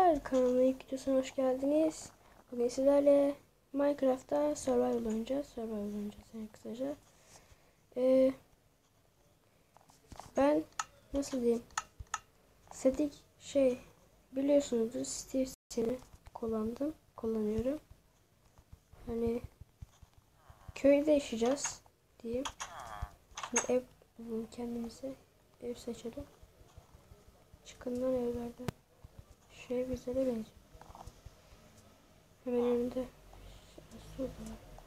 Arkadaşlar kanalıma ilk videosuna hoş geldiniz. Bugün sizlerle Minecraft'ta survival oynayacağız. Yani kısaca. Ben nasıl diyeyim? Static biliyorsunuzdur. Steve'sini kullanıyorum. Hani köyde yaşayacağız diyeyim. Şimdi ev bulalım kendimize. Ev seçelim. Çıkından evlerden. Güzele benziyor. Hemen önünde su var.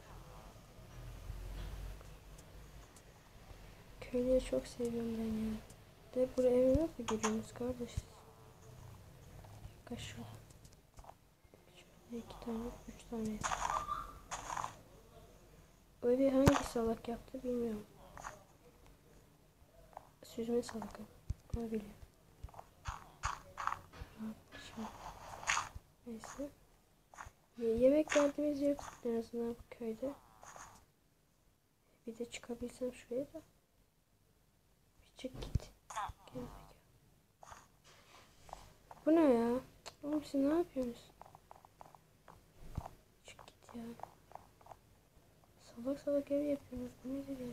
Köyleri çok seviyorum ben ya. De buraya eve nasıl geliyorsunuz kardeş? Kaç şurada? Şöyle 2 tane, 3 tane. O evi hangi salak yaptı bilmiyorum. Süzme salak. Onu biliyorum. Neyse. Yemek derdimiz yok en azından bu köyde. Bir de çıkabilsem şuraya da. Bir çık git. Bu ne ya? Oğlum siz ne yapıyorsunuz? Çık git ya. Salak ev yapıyorsunuz. Bu nedir ya?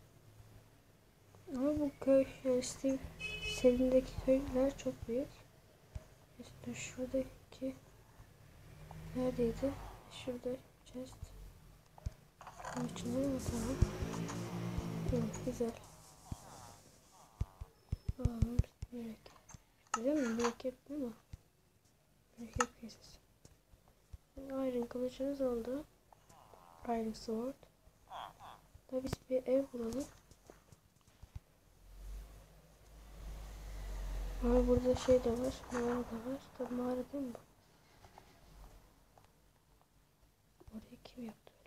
Ama bu köy yani Steve serindeki köyler çok büyük. İşte şuradaki neredeydi? Şurada chest. Bunun içinde mi? Tamam. Evet, güzel. Alalım. Mürekkep. Güzel mi? Mürekkep değil mi? Mürekkep kesesi. Iron kılıcımız oldu. Iron sword. Da biz bir ev bulalım. Ama burada şey de var. Mağara da var. Tabi mağara değil mi bu? Orayı kim yaptı öyle?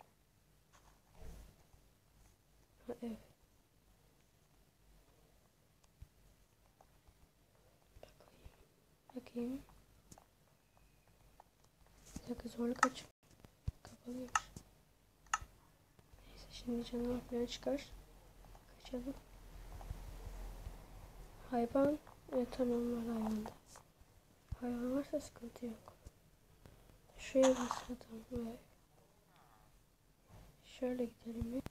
Ha ev. Bakayım. Bir dakika zorluk açıp kapalıymış. Neyse şimdi canavar falan çıkar. Kaçalım. Hayvan. Evet tamam var hayvanda. Hayvan varsa sıkıntı yok. Şuraya basalım. Evet. Şöyle gidelim bir.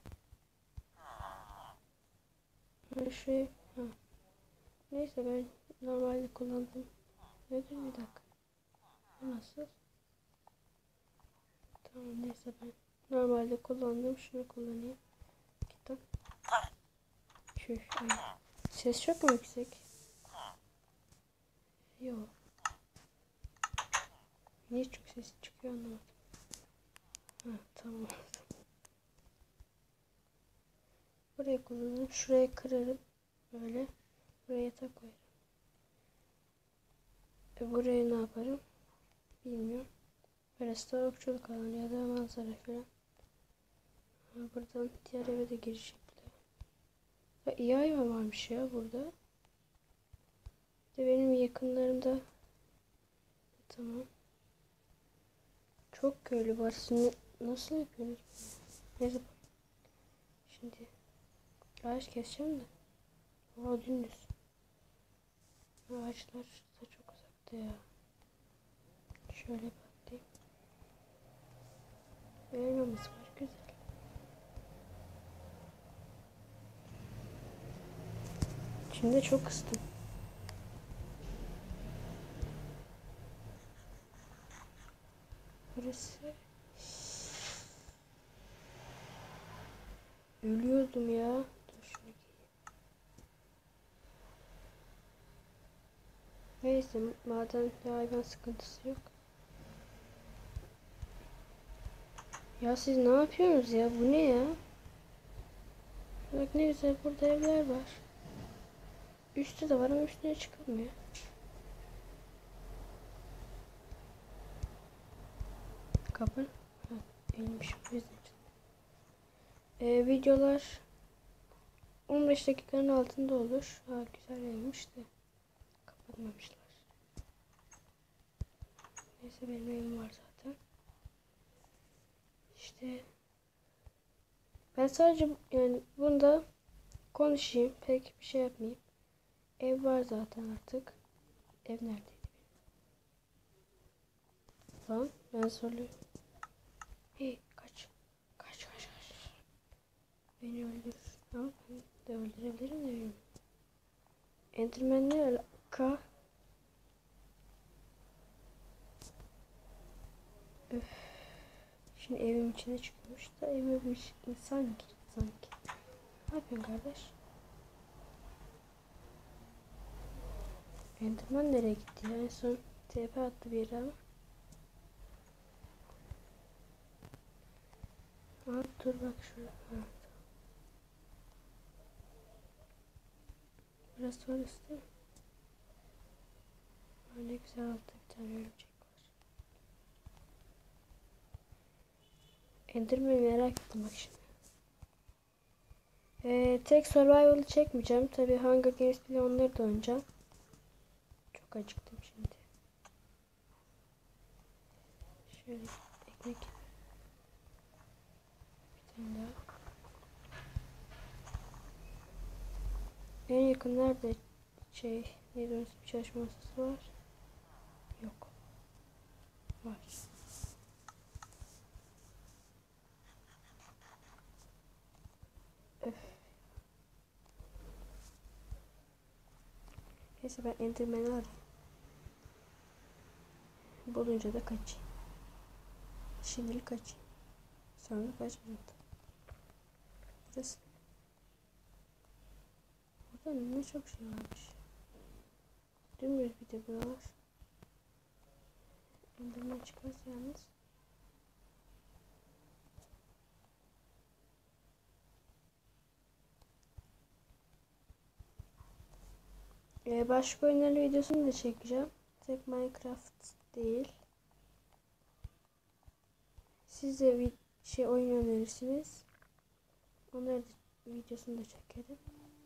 Şuraya. Ha. Neyse ben normalde kullandım. Nedir bir dakika. Nasıl? Tamam neyse ben normalde kullandım. Şunu kullanayım. Kitap. Ay. Ses çok mu yüksek? Yok. Niye çok ses çıkıyor anlamadım. Ha tamam. Buraya kullanırım. Şuraya kırarım. Böyle. Buraya yatak koyarım. Buraya ne yaparım? Bilmiyorum. Burası da okçuluk alanı ya da manzara falan. Buradan diğer eve de giriş yapılıyor. Ya iyi hayvan varmış ya burada. De benim yakınlarımda. Tamam. Çok köylü var. Siz nasıl yapıyorsunuz? Neyse. Şimdi ağaç keseceğim de. Aa dümdüz. Ağaçlar da çok uzakta ya. Şöyle bakayım. Elmamız var. Güzel. Şimdi çok kıstım. Burası. Ölüyordum ya. Dur şunu giyeyim. Neyse maden hayvan sıkıntısı yok. Ya siz ne yapıyorsunuz ya? Bu ne ya? Bak ne güzel burada evler var. Üstte de var ama üstüne çıkılmıyor. Kapı. Ha, elmiş bu yüzden. Videolar 15 dakikanın altında olur. Ha güzel evmiş de kapatmamışlar. Neyse benim evim var zaten. İşte ben sadece yani bunda konuşayım. Pek bir şey yapmayayım. Ev var zaten artık. Ev neredeydi? Lan ben soruyorum. Hey kaç. Kaç. Beni öldür. Ama ben de öldürebilirim de bilmiyorum. Enderman ne alaka? Öf. Şimdi evim içine çıkmış da evime bir insan girdi sanki. Ne yapıyorsun kardeş? Enderman nereye gitti ya? En son TP attı bir yere ama. Aa, dur bak şurada. Evet. Burası orası değil mi? Aa, ne güzel altta bir tane örümcek var. Enderman'i merak ettim bak şimdi. Tek survival'ı çekmeyeceğim. Tabi Hunger Games bile onları da oynayacağım. Çok acıktım şimdi. Şöyle ekmek. Bir tane daha. En yakın nerede neydi orası bir çalışma masası var? Yok. Var. Öf. Neyse ben Enderman'i arayayım. Bulunca da kaçayım. Şimdilik kaçayım. Sonra kaçmayayım. Burası. Burada ne çok şey varmış. Dümdüz bir de buralar. Enderman çıkmaz yalnız. Başka oyunların videosunu da çekeceğim. Tek Minecraft değil. Siz de bir oyun önerirsiniz. Onları da videosunu da çekerim.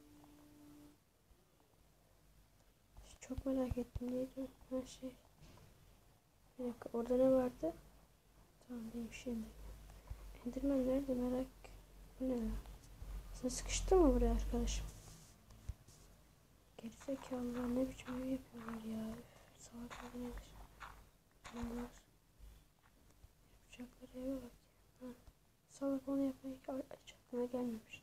Çok merak ettim neydi her şey. Bir dakika orada ne vardı? Tamam değilmiş Enderman. Enderman nerede merak. Bu ne ya? Sen sıkıştın mı buraya arkadaşım? Gerizekalılar ne biçim ev yapıyorlar ya. Salak nedir? Bunlar yapacakları eve bak. Ha. Salak onu yapmayı hiç aklına gelmemiş.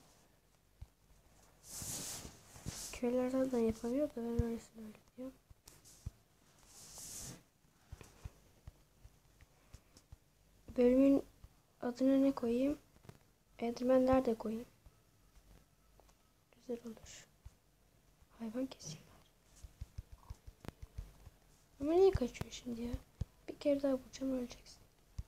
Köylerden de yapamıyor da ben öylesine öyle diyorum. Bölümün adını ne koyayım? Enderman'ler de koyayım. Güzel olur. Hayvan kesiyorlar. Ama niye kaçıyor şimdi ya? Bir kere daha vuracağım öleceksin.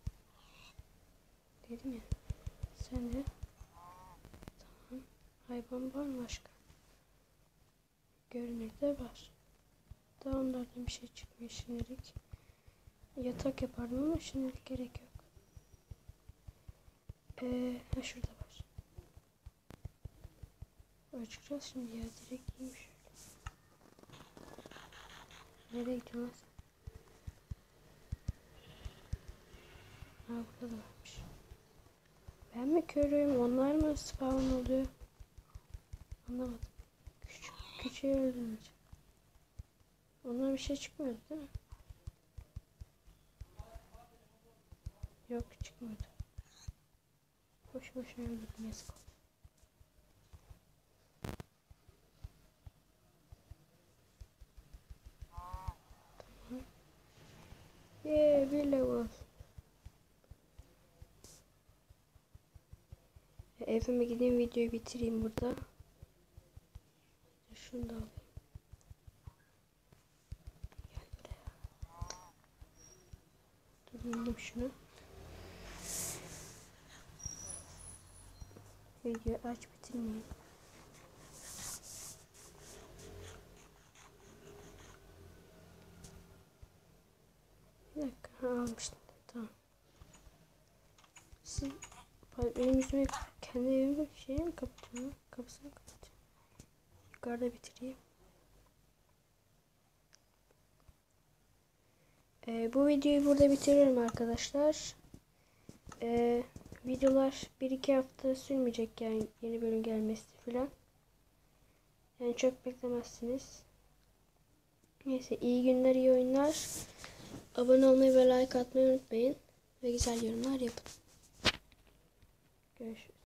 Dedim ya. Sen de. Tamam. Hayvan var mı başka? Görünürde var. Daha onlardan bir şey çıkmıyor şimdilik. Yatak yapardım ama şimdilik gerek yok. Ha şurada var. Açacağız şimdi ya. Direkt yiyeyim şöyle. Nereye gidiyorsun lan sen? Ha burada da varmış. Ben mi körüyüm? Onlar mı spawn oluyor? Anlamadım. Küçüğü öldürmeyeceğim. Ondan bir şey çıkmıyordu değil mi? Yok çıkmadı. Boş boşuna öldürdüm yazık oldu. Tamam. Bir level. Evime gideyim videoyu bitireyim burada. Şunu da alayım. Gel buraya. Dur indim şunu. Videoyu aç bitirmeyeyim. Bir dakika almıştım. Tamam. Siz benim yüzüme kendi evimi mi kapatıyorum? Kapısını kapatıyorum. Yukarıda bitireyim. Bu videoyu burada bitiriyorum arkadaşlar. Videolar 1-2 hafta sürmeyecek yani yeni bölüm gelmesi filan. Yani çok beklemezsiniz. Neyse iyi günler iyi oyunlar. Abone olmayı ve like atmayı unutmayın. Ve güzel yorumlar yapın. Görüşürüz.